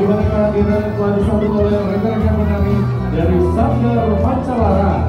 di mana kehadiran telah disambut oleh rekan-rekan penari dari Sanggar Pancalaras.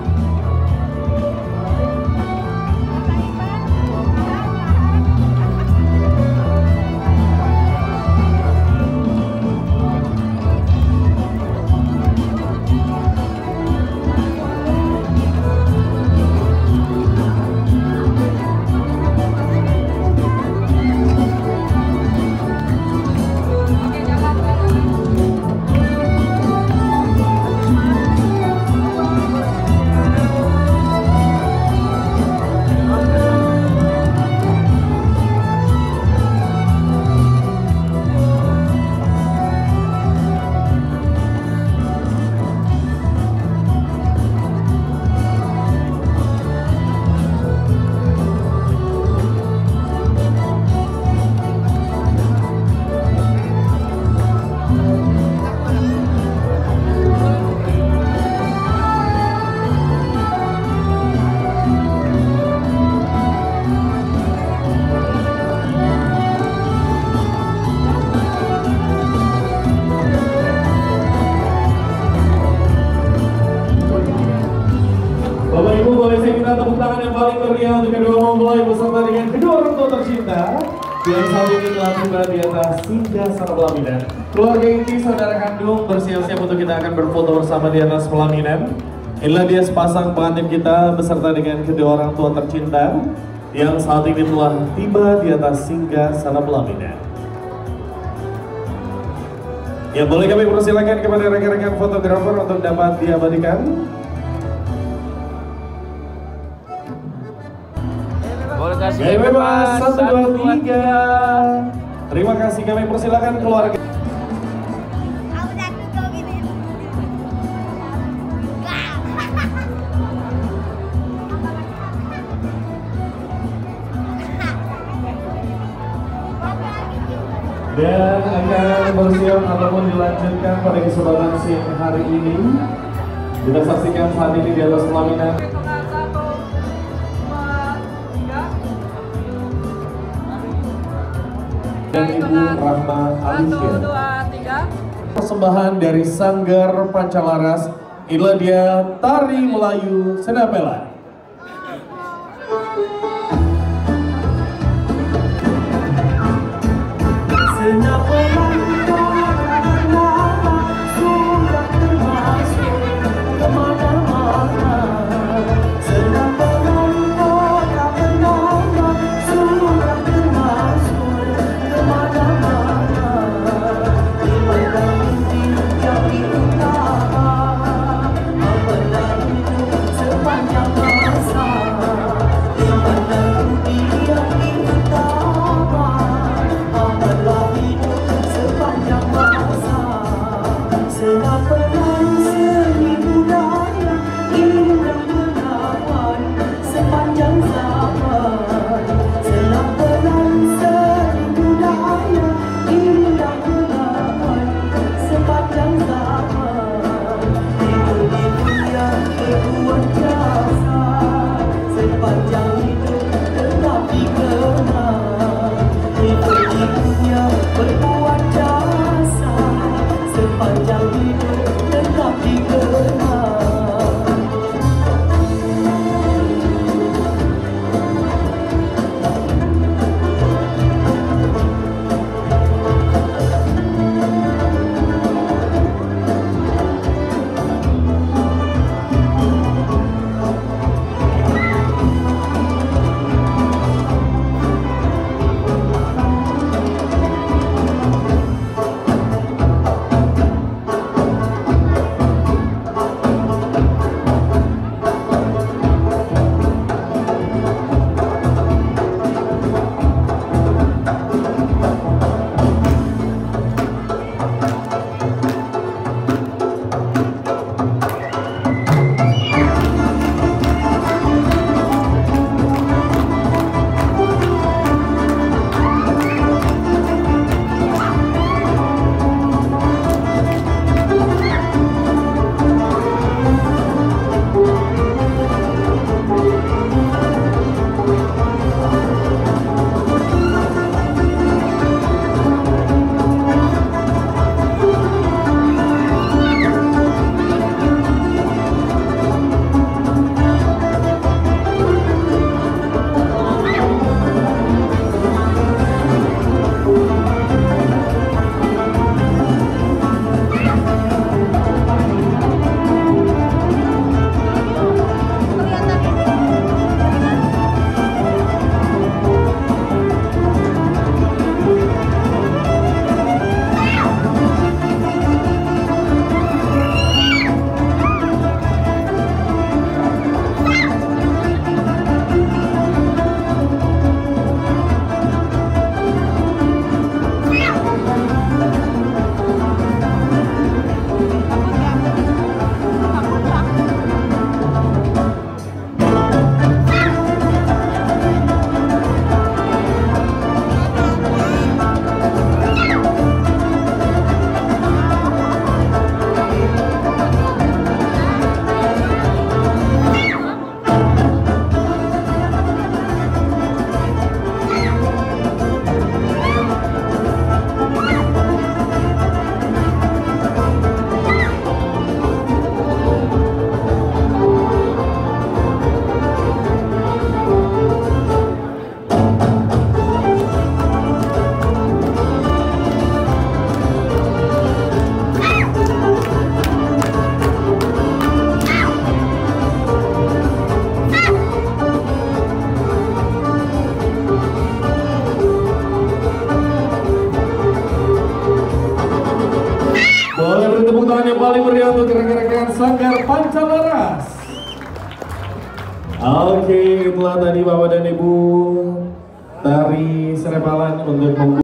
Bapak Ibu, boleh saya minta tepuk tangan yang paling meriah untuk kedua mempelai beserta dengan kedua orang tua tercinta yang saat ini telah tiba di atas singgasana pelaminan. Keluarga inti saudara kandung bersiap-siap untuk kita akan berfoto bersama di atas pelaminan. Inilah dia sepasang pengantin kita beserta dengan kedua orang tua tercinta yang saat ini telah tiba di atas singgasana pelaminan. Ya, boleh kami persilakan kepada rekan-rekan fotografer untuk dapat diabadikan. Gaya bebas 1, 2, 3. Terima kasih, kami persilakan keluarga. Dan akan bersiap ataupun dilanjutkan pada kesempatan siang hari ini. Kita saksikan saat ini di atas pelaminan. Dan Ibu Rahma Alicia. Persembahan dari Sanggar Pancalaras, inilah dia Tari Melayu Senapela. tepuk tangan yang paling meriah untuk rekan-rekan Sanggar Pancalaras. Oke, itulah tadi Bapak dan Ibu tari serepalan untuk